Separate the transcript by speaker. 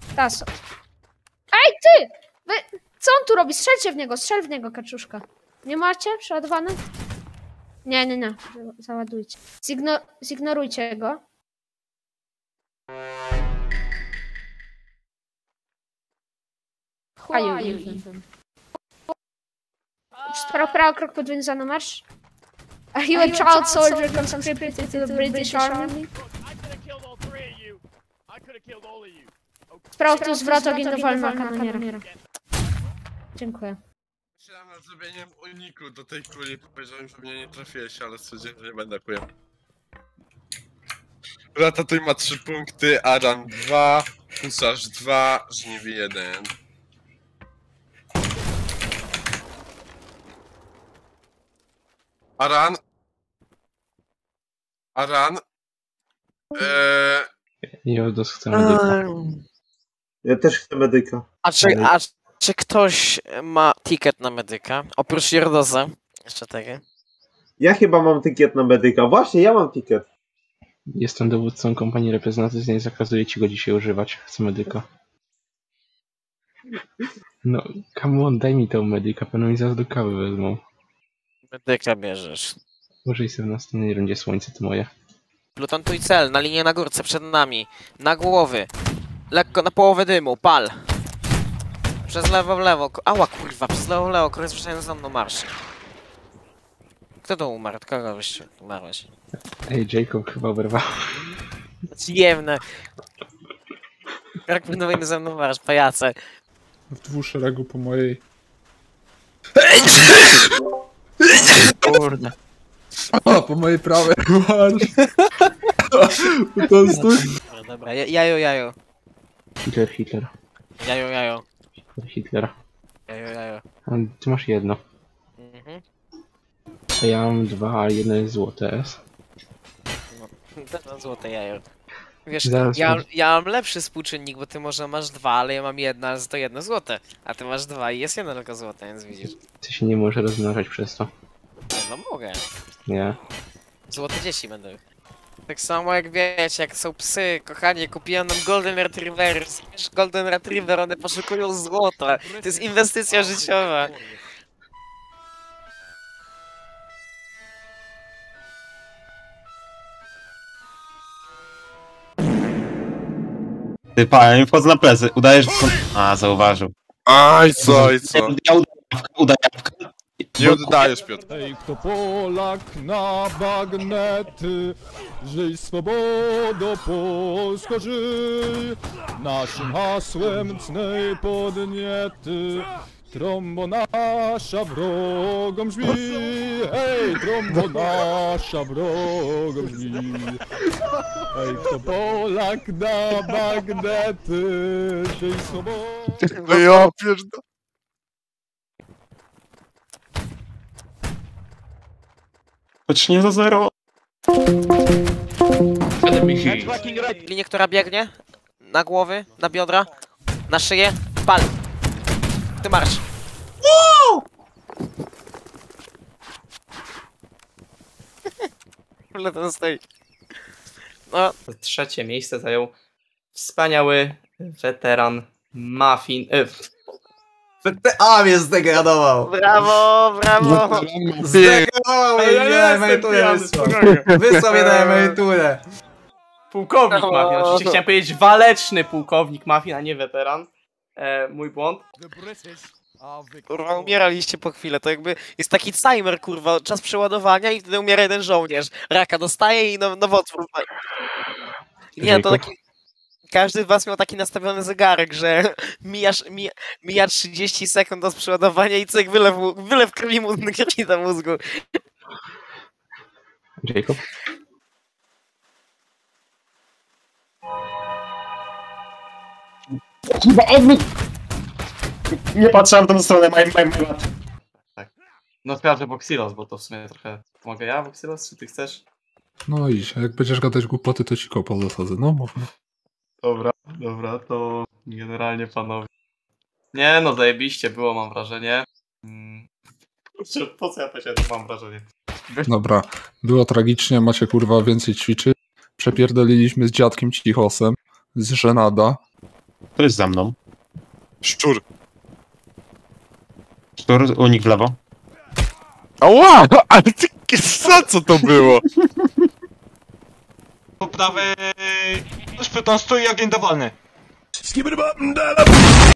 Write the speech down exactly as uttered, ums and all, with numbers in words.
Speaker 1: Tas. Ej, ty! Wy... Co on tu robi? Strzelcie w niego, strzel w niego, kaczuszka. Nie macie przeładowane? Nie, nie, nie. Załadujcie. Zigno... Zignorujcie go. A you even? Prawo, prawo, krok podwójny na marsz. Are you a child soldier conscripted to the British Army? Spraw tu zwrot ogień do wolna kanoniera. Dziękuję.
Speaker 2: Myślałem nad zrobieniem uniku do tej kuli, powiedziałem, że mnie nie trafiłeś, ale stwierdziłem, że nie będę kujem. Ratatouille ma trzy punkty, Aran dwa, Husarz dwa, Żniwi jeden. Aran? Aran? Eee...
Speaker 3: Jordos chce medyka.
Speaker 4: Ja też chcę medyka.
Speaker 5: A czy, a czy ktoś ma ticket na medyka? Oprócz Jordosa. Jeszcze tego.
Speaker 4: Ja chyba mam ticket na medyka. Właśnie, ja mam ticket.
Speaker 3: Jestem dowódcą kompanii reprezentacyjnej, zakazuję ci go dzisiaj używać. Chcę medyka. No, come on, daj mi tą medyka, pewno mi zaraz do kawy wezmą.
Speaker 5: Medyka bierzesz.
Speaker 3: Użyj sobie w następnej rundzie, słońce to moje.
Speaker 5: Plutontuj cel, na linię na górce przed nami. Na głowy. Lekko na połowę dymu, pal. Przez lewo w lewo. Ała kurwa, przez lewo w lewo, kogoś słyszałem za mną marsz. Kto to umarł? Od kogo byś umarłeś?
Speaker 3: Ej, Jacob chyba oberwał.
Speaker 5: Ciemne. Jak będą ze mną marsz, pajace.
Speaker 6: W dwóch szeregu po mojej.
Speaker 3: Kurde.
Speaker 6: O, po mojej prawej marsz. To stój.
Speaker 5: Dobra, dobra, jajo, jajo.
Speaker 3: Hitler, Hitler.
Speaker 5: Jajo, jajo.
Speaker 3: Hitler, Hitler.
Speaker 5: Jajo, jajo.
Speaker 3: A ty masz jedno.
Speaker 5: Mhm.
Speaker 3: A ja mam dwa, a jedno jest złote.
Speaker 5: No, to mam złote jajo. Wiesz,
Speaker 3: Zaraz
Speaker 5: ja,
Speaker 3: masz-
Speaker 5: ja mam lepszy współczynnik, bo ty może masz dwa, ale ja mam jedno, ale to jedno złote. A ty masz dwa i jest jedno tylko złote, więc widzisz.
Speaker 3: Ty się nie może rozmnażać przez to.
Speaker 5: No mogę.
Speaker 3: Nie.
Speaker 5: Złote dzieci będą. Tak samo jak wiecie, jak są psy, kochanie, kupiłem nam Golden Retriever. Wiesz, Golden Retriever, one poszukują złota. To jest inwestycja życiowa.
Speaker 7: Ty pa, ja mi wchodzę na plecy. Udajesz, że... A, zauważył.
Speaker 2: Aj, co, i co?
Speaker 7: Ja udaję jabłka.
Speaker 2: Nie oddajesz, Piotr.
Speaker 6: Ej, kto Polak na bagnety, żyj swobodo Polsko, żyj. Naszym hasłem cnej podniety, trąbo nasza wrogom brzmi. Hej, trąbo nasza wrogom brzmi. Ej, kto Polak na bagnety, żyj swobodo.
Speaker 2: No ja pierdolę.
Speaker 7: Choć nie za zero.
Speaker 5: Linię, która biegnie. Na głowy, na biodra, na szyję. Pal. Ty marsz. Ale ten stoi. No.
Speaker 8: Trzecie miejsce zajął wspaniały weteran Muffin. E, A mnie zdegradował!
Speaker 5: Brawo, brawo!
Speaker 8: Zdegradował mnie, nie, emeryturę wysłał. Wysłał mnie na emeryturę. Pułkownik
Speaker 5: No.
Speaker 8: Muffin, oczywiście chciałem powiedzieć waleczny pułkownik Muffin, a nie weteran. E, mój błąd.
Speaker 5: Kurwa, umieraliście po chwilę, to jakby jest taki timer, kurwa, czas przeładowania i wtedy umiera jeden żołnierz. Raka dostaje i now nowotwór. Nie, to taki... Każdy z was miał taki nastawiony zegarek, że mijasz, mija, mija trzydzieści sekund od przeładowania i cyk, wylew, wylew krwi, mu, krwi do mózgu.
Speaker 3: Jacob?
Speaker 7: Chyba odwrót! Nie patrzałem w tą stronę, maj, maj, maj.
Speaker 8: Tak. No sprawdzę Voxilos, bo to w sumie trochę... Mogę ja Voxilos, czy ty chcesz?
Speaker 6: No idź, a jak będziesz gadać głupoty, to ci kopa zasadzę, no można.
Speaker 8: Dobra, dobra, to generalnie panowie. Nie no, zajebiście było, mam wrażenie. Hmm. Kurczę, po co ja powiedziałem, mam wrażenie?
Speaker 6: Dobra, było tragicznie, macie kurwa więcej ćwiczy. Przepierdoliliśmy z dziadkiem Cichosem, z Żenada.
Speaker 9: To jest za mną.
Speaker 10: Szczur.
Speaker 9: Szczur, unik w lewo.
Speaker 10: Ała! Ale ty, co, co to było?
Speaker 11: Po prawej... Ktoś pyta, stoi agent dawalny.